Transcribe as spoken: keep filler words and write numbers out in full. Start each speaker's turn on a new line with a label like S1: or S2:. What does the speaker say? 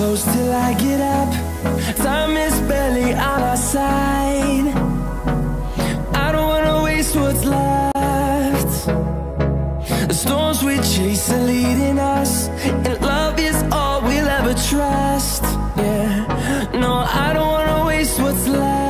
S1: close till I get up. Time is barely on our side. I don't wanna waste what's left. The storms we chase are leading us, and love is all we'll ever trust. Yeah, no, I don't wanna waste what's left.